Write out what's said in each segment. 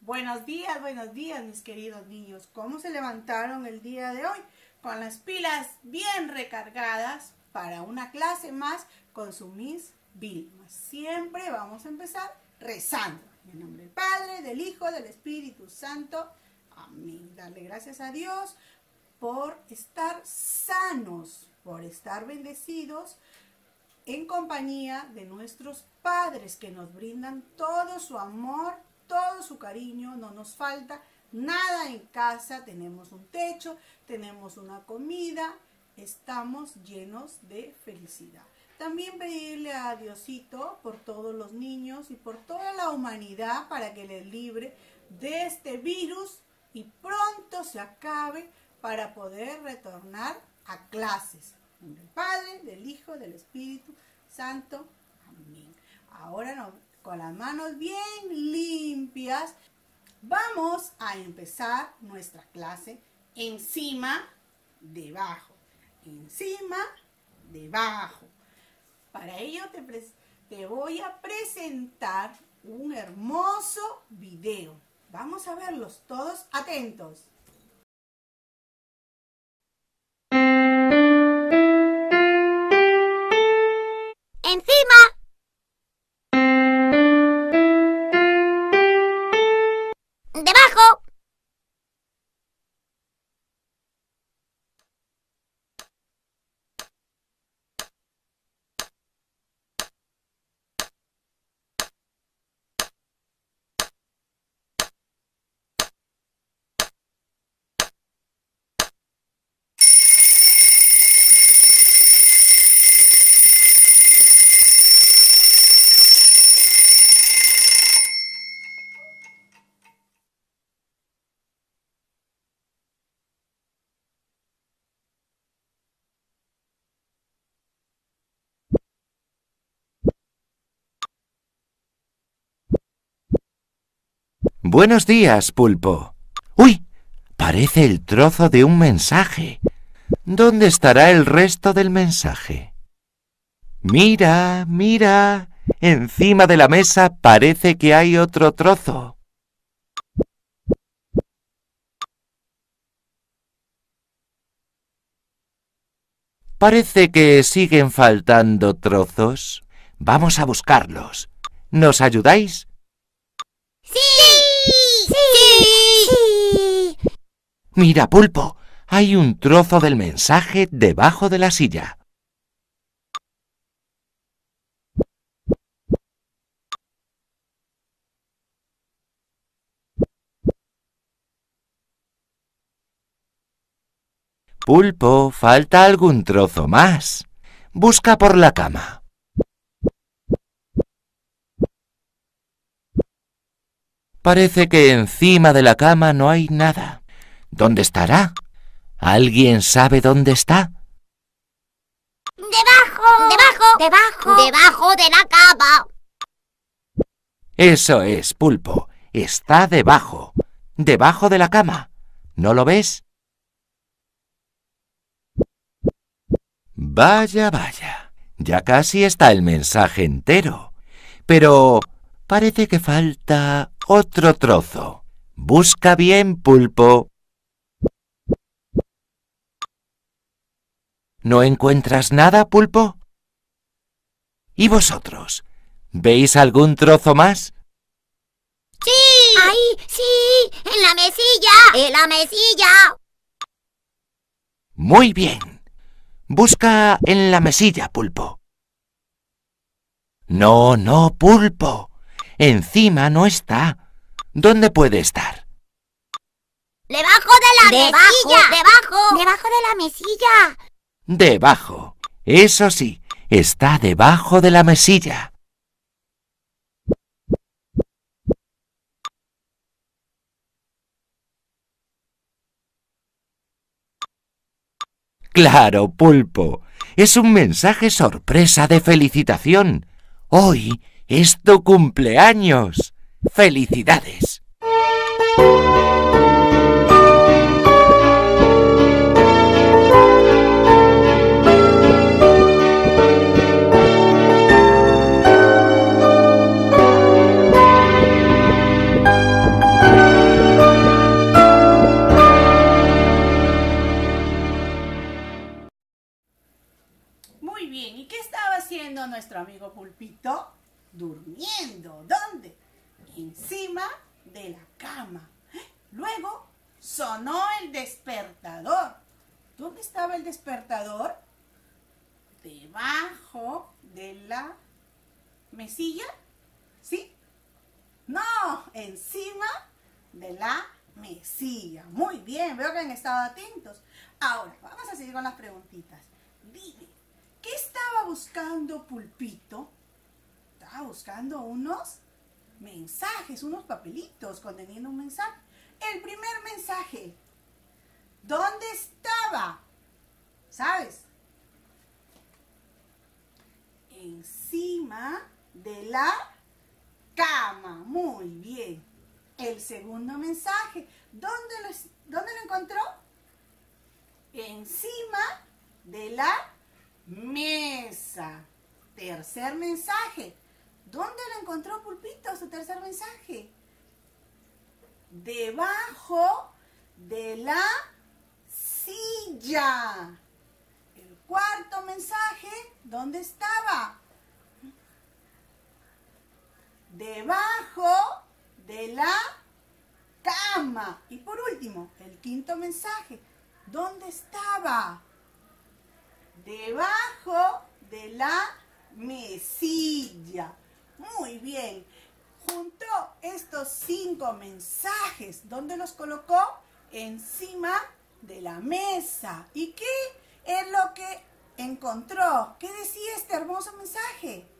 Buenos días, mis queridos niños. ¿Cómo se levantaron el día de hoy? Con las pilas bien recargadas para una clase más con su Miss Vilma. Siempre vamos a empezar rezando. En el nombre del Padre, del Hijo, del Espíritu Santo. Amén. Darle gracias a Dios por estar sanos, por estar bendecidos en compañía de nuestros padres que nos brindan todo su amor, todo su cariño. No nos falta nada en casa, tenemos un techo, tenemos una comida, estamos llenos de felicidad. También pedirle a Diosito por todos los niños y por toda la humanidad para que les libre de este virus y pronto se acabe para poder retornar a clases. En nombre del Padre, del Hijo, del Espíritu Santo. Amén. Ahora con las manos bien limpias vamos a empezar nuestra clase encima, debajo. Encima, debajo. Para ello te voy a presentar un hermoso video. Vamos a verlos todos atentos. Encima. Debajo. Buenos días, Pulpo. ¡Uy! Parece el trozo de un mensaje. ¿Dónde estará el resto del mensaje? Mira, mira. Encima de la mesa parece que hay otro trozo. Parece que siguen faltando trozos. Vamos a buscarlos. ¿Nos ayudáis? ¡Sí! ¡Sí! Mira, Pulpo, hay un trozo del mensaje debajo de la silla. Pulpo, falta algún trozo más. Busca por la cama. Parece que encima de la cama no hay nada. ¿Dónde estará? ¿Alguien sabe dónde está? ¡Debajo! ¡Debajo! ¡Debajo! ¡Debajo de la cama! Eso es, Pulpo. Está debajo. Debajo de la cama. ¿No lo ves? Vaya, vaya. Ya casi está el mensaje entero. Pero parece que falta otro trozo. Busca bien, Pulpo. ¿No encuentras nada, Pulpo? ¿Y vosotros? ¿Veis algún trozo más? ¡Sí! ¡Ahí! ¡Sí! ¡En la mesilla! ¡En la mesilla! Muy bien. Busca en la mesilla, Pulpo. No, no, Pulpo. Encima no está. ¿Dónde puede estar? ¡Debajo de la mesilla! ¡Debajo! ¡Debajo de la mesilla! Debajo. Eso sí, está debajo de la mesilla. Claro, Pulpo. Es un mensaje sorpresa de felicitación. Hoy es tu cumpleaños. ¡Felicidades! estaba haciendo nuestro amigo Pulpito? Durmiendo. ¿Dónde? Encima de la cama. Luego sonó el despertador. ¿Dónde estaba el despertador? Debajo de la mesilla. ¿Sí? No, encima de la mesilla. Muy bien, veo que han estado atentos. Ahora, vamos a seguir con las preguntitas. Dime, ¿qué estaba buscando Pulpito? Estaba buscando unos mensajes, unos papelitos conteniendo un mensaje. El primer mensaje, ¿dónde estaba? ¿Sabes? Encima de la cama. Muy bien. El segundo mensaje, ¿dónde lo encontró? Encima de la mesa. Tercer mensaje, ¿dónde lo encontró Pulpito, su tercer mensaje? Debajo de la silla. El cuarto mensaje, ¿dónde estaba? Debajo de la cama. Y por último, el quinto mensaje, ¿dónde estaba? Debajo de la mesilla. Muy bien. Juntó estos 5 mensajes. ¿Dónde los colocó? Encima de la mesa. ¿Y qué es lo que encontró? ¿Qué decía este hermoso mensaje?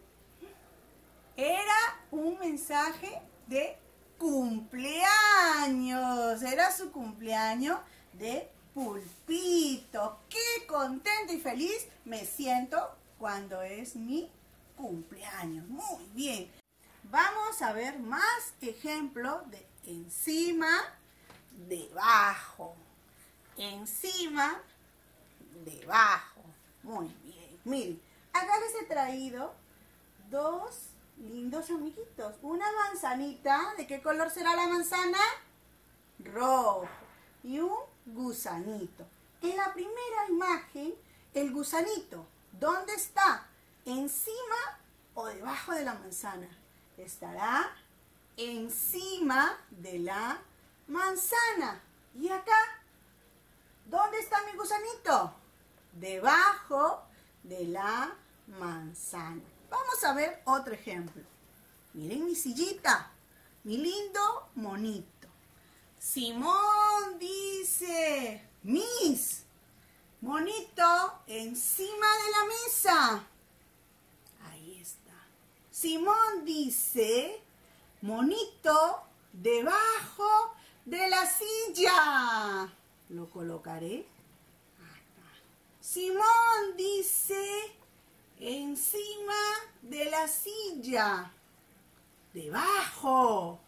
Era un mensaje de cumpleaños. Era su cumpleaños de Pulpito. Qué contento y feliz me siento cuando es mi cumpleaños. Muy bien. Vamos a ver más ejemplos de encima, debajo. Encima, debajo. Muy bien. Miren, acá les he traído 2 lindos amiguitos. Una manzanita. ¿De qué color será la manzana? Rojo. Y un gusanito. En la primera imagen, el gusanito, ¿dónde está? ¿Encima o debajo de la manzana? Estará encima de la manzana. ¿Y acá? ¿Dónde está mi gusanito? Debajo de la manzana. Vamos a ver otro ejemplo. Miren mi sillita, mi lindo monito. Simón dice, Miss, monito encima de la mesa. Ahí está. Simón dice, monito debajo de la silla. Lo colocaré acá. Simón dice, encima de la silla. Debajo.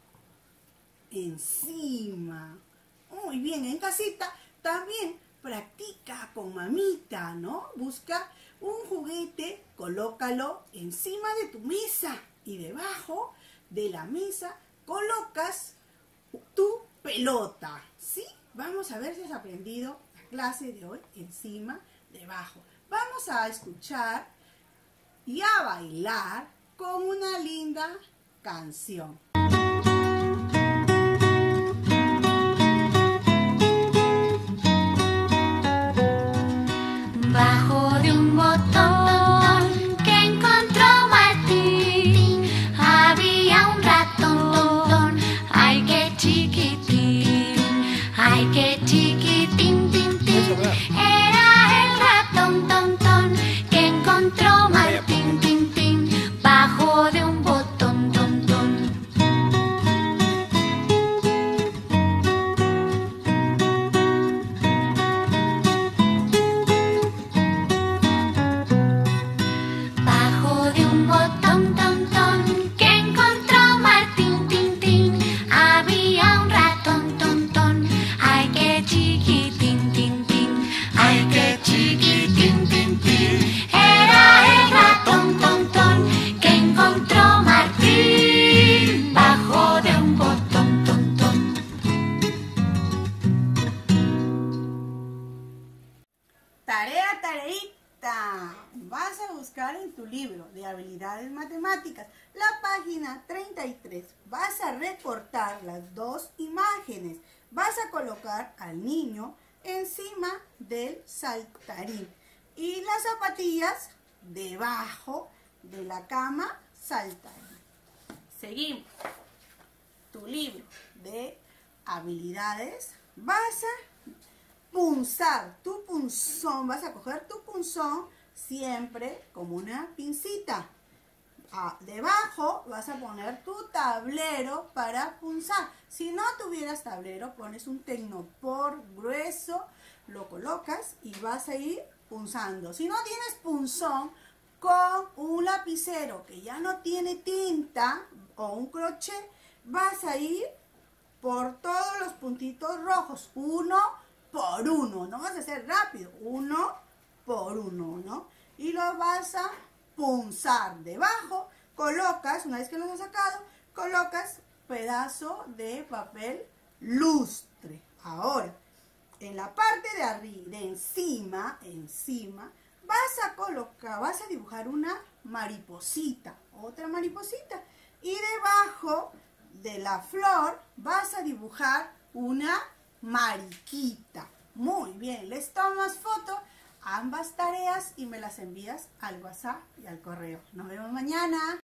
Encima. Muy bien, en casita también practica con mamita, ¿no? Busca un juguete, colócalo encima de tu mesa y debajo de la mesa colocas tu pelota, ¿sí? Vamos a ver si has aprendido la clase de hoy, encima, debajo. Vamos a escuchar y a bailar con una linda canción. Bajo de un botón que encontró Martín había un ratón, ay qué chiquitín, ay qué chiquitín, tin, tin. Era el ratón ton, que encontró Martín, tin, tin, bajo de un botón ton. libro de habilidades matemáticas, la página 33, vas a recortar las dos imágenes. Vas a colocar al niño encima del saltarín y las zapatillas debajo de la cama saltarín. Seguimos. Tu libro de habilidades, vas a punzar tu punzón, vas a coger tu punzón siempre como una pincita. Debajo vas a poner tu tablero para punzar. Si no tuvieras tablero, pones un tecnopor grueso, lo colocas y vas a ir punzando. Si no tienes punzón, con un lapicero que ya no tiene tinta o un crochet, vas a ir por todos los puntitos rojos, uno por uno. No vas a hacer rápido, uno por uno, ¿no? Y lo vas a punzar. Debajo colocas, una vez que los has sacado, colocas pedazo de papel lustre. Ahora, en la parte de arriba, de encima, vas a dibujar una mariposita, otra mariposita. Y debajo de la flor vas a dibujar una mariquita. Muy bien, les tomas foto ambas tareas y me las envías al WhatsApp y al correo. Nos vemos mañana.